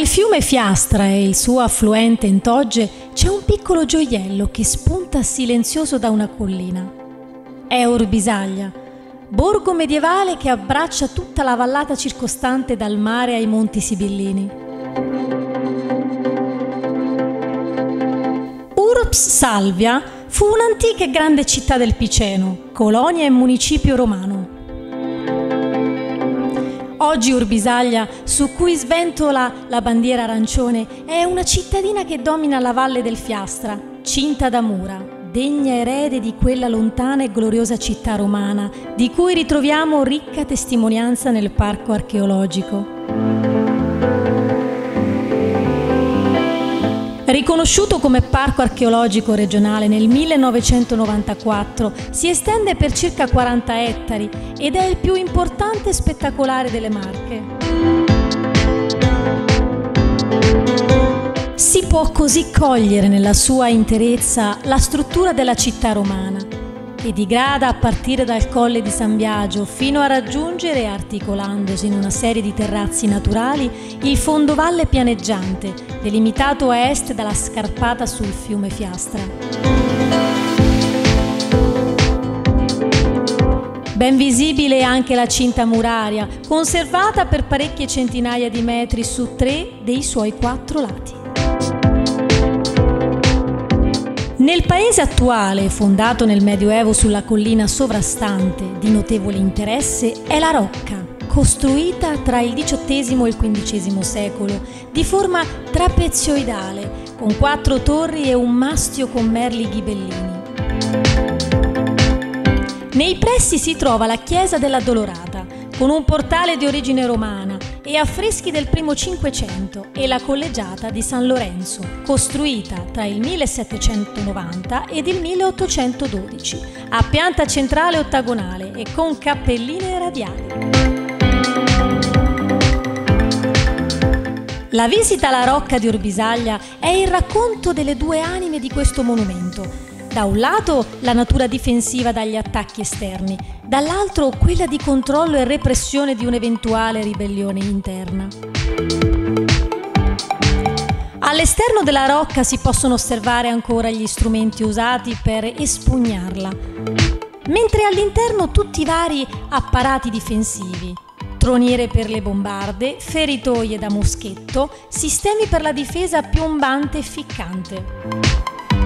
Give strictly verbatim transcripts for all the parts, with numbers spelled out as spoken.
il fiume Fiastra e il suo affluente Entogge c'è un piccolo gioiello che spunta silenzioso da una collina. È Orbisaglia, borgo medievale che abbraccia tutta la vallata circostante dal mare ai Monti Sibillini. Urps Salvia fu un'antica e grande città del Piceno, colonia e municipio romano. Oggi Orbisaglia, su cui sventola la bandiera arancione, è una cittadina che domina la valle del Fiastra, cinta da mura, degna erede di quella lontana e gloriosa città romana, di cui ritroviamo ricca testimonianza nel parco archeologico. Riconosciuto come parco archeologico regionale nel millenovecentonovantaquattro, si estende per circa quaranta ettari ed è il più importante e spettacolare delle Marche. Si può così cogliere nella sua interezza la struttura della città romana, che digrada a partire dal Colle di San Biagio fino a raggiungere, articolandosi in una serie di terrazzi naturali, il fondovalle pianeggiante, delimitato a est dalla scarpata sul fiume Fiastra. Ben visibile è anche la cinta muraria, conservata per parecchie centinaia di metri su tre dei suoi quattro lati. Nel paese attuale, fondato nel Medioevo sulla collina sovrastante, di notevole interesse è la Rocca, costruita tra il diciottesimo e il quindicesimo secolo, di forma trapezioidale, con quattro torri e un mastio con merli ghibellini. Nei pressi si trova la chiesa della Dolorata, con un portale di origine romana e affreschi del primo Cinquecento, e la collegiata di San Lorenzo, costruita tra il millesettecentonovanta ed il milleottocentododici, a pianta centrale ottagonale e con cappelline radiali. La visita alla Rocca di Orbisaglia è il racconto delle due anime di questo monumento. Da un lato la natura difensiva dagli attacchi esterni, dall'altro quella di controllo e repressione di un'eventuale ribellione interna. All'esterno della rocca si possono osservare ancora gli strumenti usati per espugnarla, mentre all'interno tutti i vari apparati difensivi, troniere per le bombarde, feritoie da moschetto, sistemi per la difesa piombante e ficcante.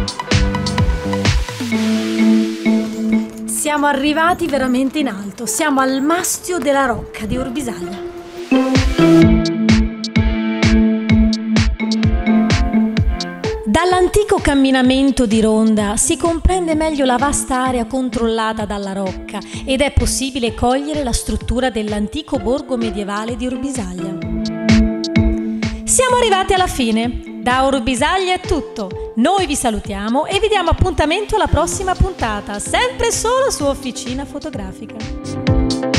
Siamo arrivati veramente in alto, siamo al mastio della Rocca di Orbisaglia. Dall'antico camminamento di ronda si comprende meglio la vasta area controllata dalla Rocca ed è possibile cogliere la struttura dell'antico borgo medievale di Orbisaglia. Siamo arrivati alla fine. Da Orbisaglia è tutto. Noi vi salutiamo e vi diamo appuntamento alla prossima puntata, sempre solo su Officina Fotografica.